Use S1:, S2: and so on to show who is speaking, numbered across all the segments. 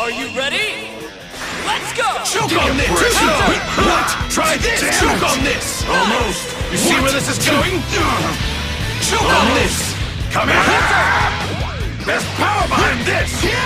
S1: Are you ready? Let's go!
S2: Choke on this! What? Try this! Choke on this! Almost! You see where this is going? Choke on this! Come here! There's power behind this!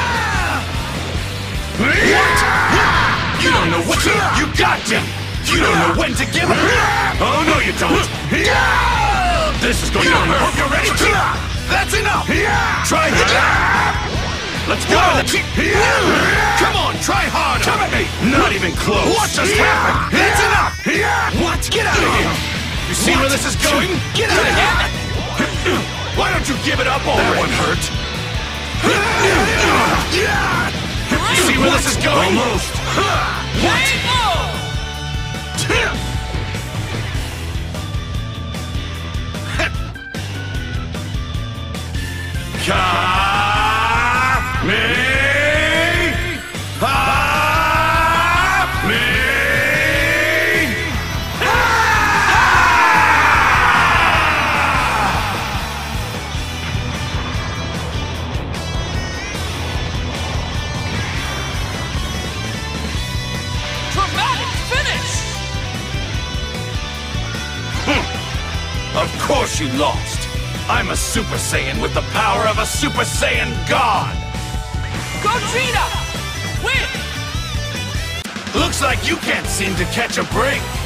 S2: What? You don't know what you got me! You don't know when to give up! Oh, no you don't! This is going to hurt! Hope you're ready! That's enough! Try this! Let's go! Come on, try harder! Come at me! Not even close! What just happened? That's enough! What? Get out of here! You see where this is going? Get out of here! Why don't you give it up already? That one hurt. You see where this is going? Almost. What?
S1: Dramatic finish!
S2: Of course you lost! I'm a Super Saiyan with the power of a Super Saiyan God!
S1: Gogeta! Win!
S2: Looks like you can't seem to catch a break!